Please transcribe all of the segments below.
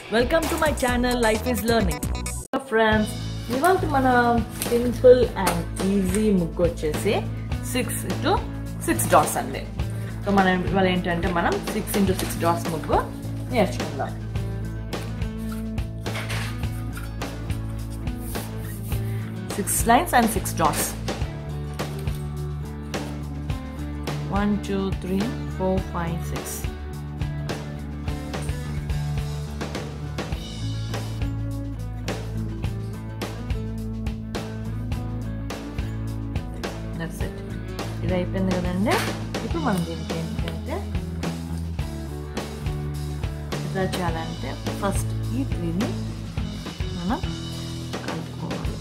Welcome to my channel Life is Learning. Friends, ఇవాల్టి మన simple and easy ముగ్గు వచ్చేసి 6 into 6 డాట్స్ అండి. సో మనం ఇవాళ ఏంటంటే మనం 6 into 6 డాట్స్ ముగ్గు నేర్చుకుందాం. Six lines and 6 dots. 1, 2, 3, 4, 5, 6. That's it. ఇది అయిపోయింది కదండి. ఇప్పుడు మనం దీనికి ఏంటంటే ఎలా చేయాలంటే ఫస్ట్ ఈ 3ని మనం కలుపుకోవాలి.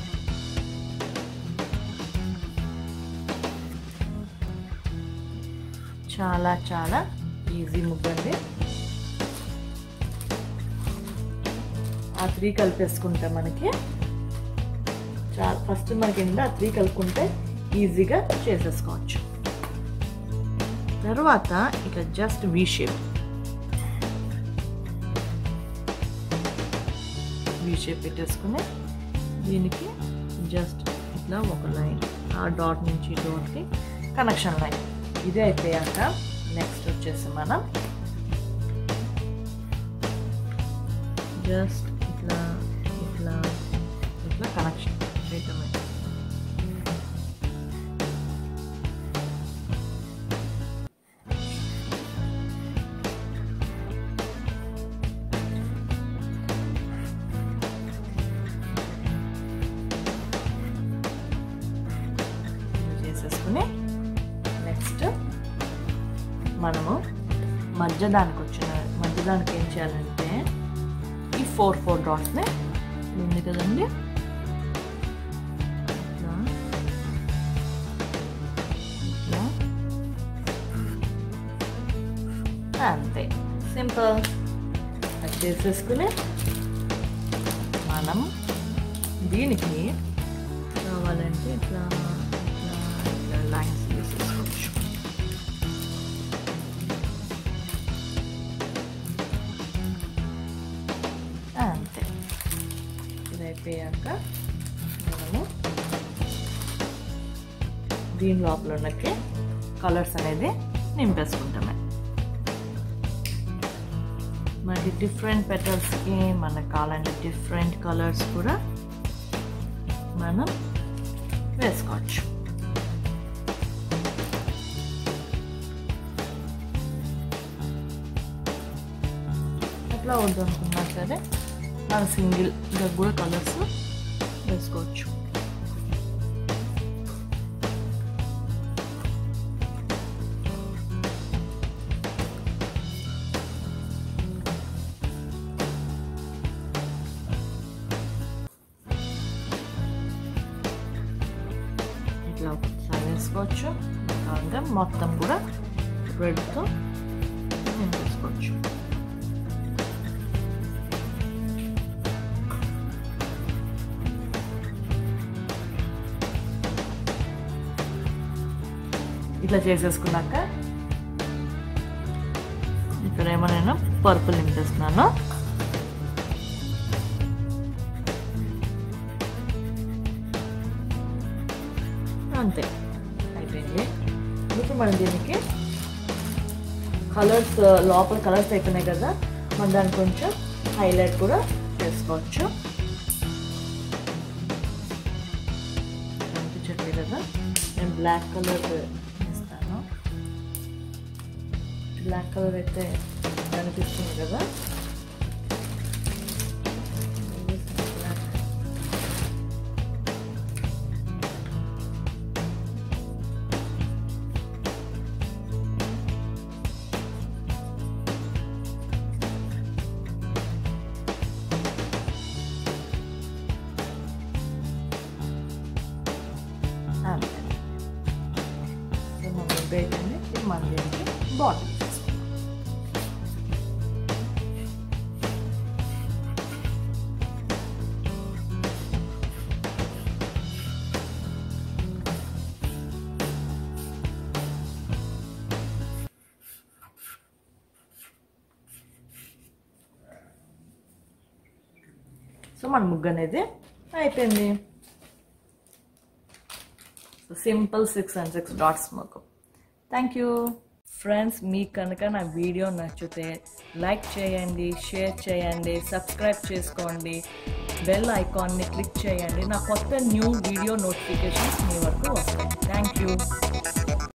చాలా చాలా ఈజీ ముగ్గు అండి. ఆ 3 కలిపేసుకుంటే మనకి చాలా ఫస్ట్ మనకి ఏంటంటే ఆ 3 కలుపుకుంటే ఈజీగా చేసేసుకోవచ్చు. తర్వాత ఇక జస్ట్ వి షేప్ పెట్టేసుకుని దీనికి జస్ట్ ఇట్లా ఒక లైన్ ఆ డాట్ నుంచి డాట్కి కనెక్షన్ లైన్. ఇది అయిపోయాక నెక్స్ట్ వచ్చేసి మనం జస్ట్ ఇట్లా ఇట్లా ఇట్లా కనెక్షన్ చేయటం. చేసేసుకుని నెక్స్ట్ మనము మధ్యదానికి ఏం చేయాలంటే ఈ 4 డాట్స్ని ఉంది కదండి అంతే సింపుల్. అది చేసేసుకుని మనం దీనికి కావాలంటే ఇట్లా ఇట్లా ఇట్లా లైన్స్ వేసేసుకోవచ్చు. అంతే. ఇది అయిపోయాక మనము దీని లోపల ఉన్నకి కలర్స్ అనేది నింపేసుకుంటామే. మనకి డిఫరెంట్ పెటల్స్కి మనకు కావాలంటే డిఫరెంట్ కలర్స్ కూడా మనం వేసుకోవచ్చు. ఎట్లా వద్దు అనుకున్నా సరే మనం సింగిల్గా కూడా కలర్స్ వేసుకోవచ్చు. ఇట్లా ఒకసారి వేసుకోవచ్చు. కాగా మొత్తం కూడా రెడ్తో వేసుకోవచ్చు. ఇట్లా చేసేసుకున్నాక ఇక్కడ ఏమో నేను పర్పుల్ నింపేస్తున్నాను. అంతే అయిపోయింది. ఇప్పుడు మనం దీనికి కలర్స్ లోపల కలర్స్ అయిపోయినాయి కదా, మనం దాన్ని కొంచెం హైలైట్ కూడా చేసుకోవచ్చు. కనిపించట్లేదు కదా, నేను బ్లాక్ కలర్ ఇస్తాను. బ్లాక్ కలర్ అయితే కనిపిస్తుంది కదా. మన దీనికి బాటిల్ సో మన ముగ్గు అనేది అయిపోయింది. సో సింపుల్ 6 and 6 డాట్స్ ముగ్గు. Thank you friends. మీకు కనుక నా వీడియో నచ్చితే లైక్ చేయండి, షేర్ చేయండి, సబ్స్క్రైబ్ చేసుకోండి, బెల్ ఐకాన్ని క్లిక్ చేయండి. నా కొత్త న్యూ వీడియో నోటిఫికేషన్స్ మీ వరకు వస్తాయి. Thank you.